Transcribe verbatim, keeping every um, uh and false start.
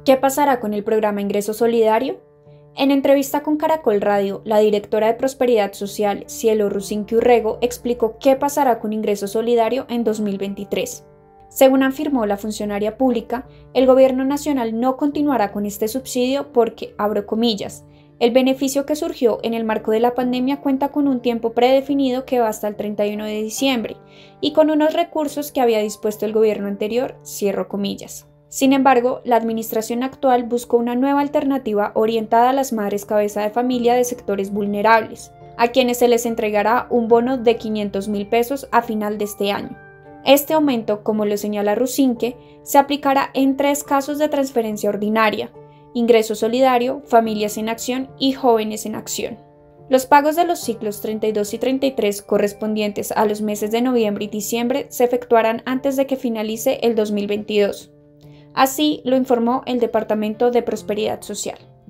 ¿Qué pasará con el programa Ingreso Solidario? En entrevista con Caracol Radio, la directora de Prosperidad Social, Cielo Rusinque Urrego, explicó qué pasará con Ingreso Solidario en dos mil veintitrés. Según afirmó la funcionaria pública, el gobierno nacional no continuará con este subsidio porque, abro comillas, el beneficio que surgió en el marco de la pandemia cuenta con un tiempo predefinido que va hasta el treinta y uno de diciembre y con unos recursos que había dispuesto el gobierno anterior, cierro comillas. Sin embargo, la administración actual buscó una nueva alternativa orientada a las madres cabeza de familia de sectores vulnerables, a quienes se les entregará un bono de quinientos mil pesos a final de este año. Este aumento, como lo señala Rusinque, se aplicará en tres casos de transferencia ordinaria: Ingreso Solidario, Familias en Acción y Jóvenes en Acción. Los pagos de los ciclos treinta y dos y treinta y tres correspondientes a los meses de noviembre y diciembre se efectuarán antes de que finalice el dos mil veintidós. Así lo informó el Departamento de Prosperidad Social.